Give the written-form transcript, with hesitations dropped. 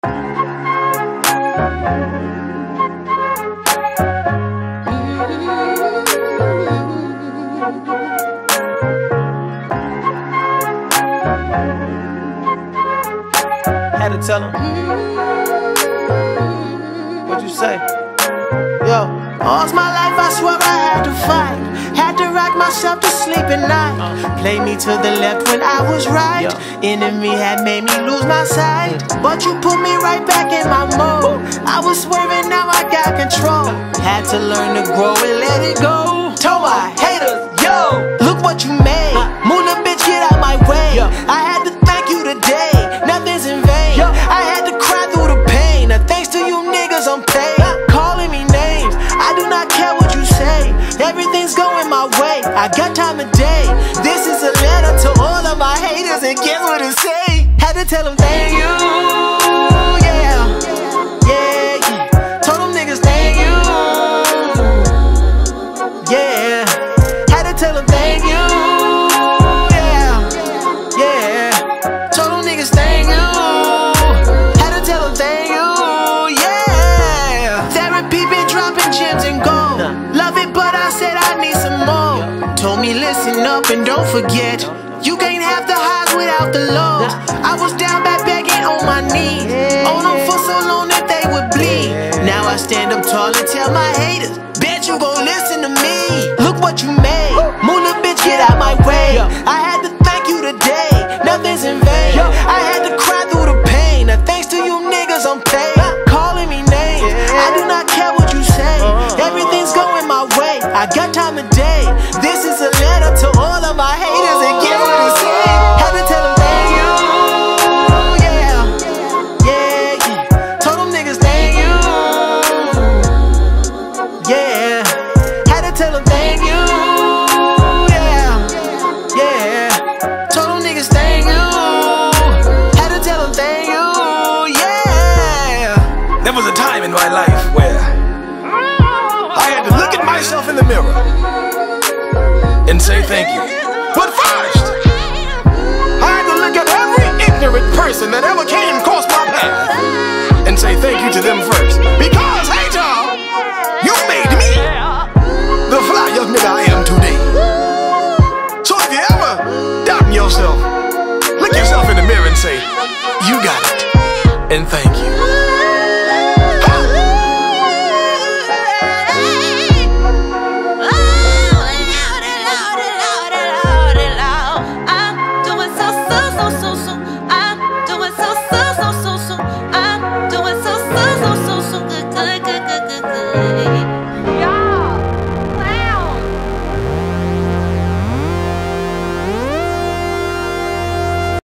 Had to tell him. What'd you say? Yo, all's my life I swear I had to fight. Had to rock myself to sleep at night. Play me to the left when I was right. Enemy had made me lose my sight, but you put me right back in my mode. I was swerving, now I got control. Had to learn to grow and let it go. Told my haters, yo, look what you made. Move the bitch, get out my way. I had to thank you today. Nothing's in vain. I had to cry through the pain. Now thanks to you niggas I'm paid. Calling me names, I do not care what you say. Everything's going my way, I got time of day. This is a letter to all of my haters, and guess what it say? Had to tell them thank you, yeah, yeah, yeah. Told them niggas thank you, yeah. Had to tell them thank you, yeah, yeah. Told them niggas thank you. Had to tell them thank you, yeah. Therapy been dropping gems and gold. Love it, but I said I need some more. Told me listen up and don't forget, you can't have the highs without the lows. I was down back begging on my knees, on them for so long that they would bleed. Now I stand up tall and tell my haters, bet you gon' listen to me. Look what you made, move the bitch, get out my way. I had to thank you today, nothing's in vain. I had to cry through the pain. Now thanks to you niggas I'm paid. Calling me names, I do not care what you say. Everything's going my way, I got time of day. This is a letter to all of my haters, and guess what it say? Had to tell them thank you, yeah, yeah, yeah. Told them niggas thank you, yeah. Had to tell them thank you, yeah, yeah. Told them niggas thank you. Had to tell them thank you, yeah. There was a time in my life where I had to look at myself in the mirror and say thank you. But first, I had to look at every ignorant person that ever came across my path and say thank you to them first. Because, hey y'all, you made me the fly young nigga I am today. So if you ever doubt yourself, look yourself in the mirror and say, you got it, and thank you.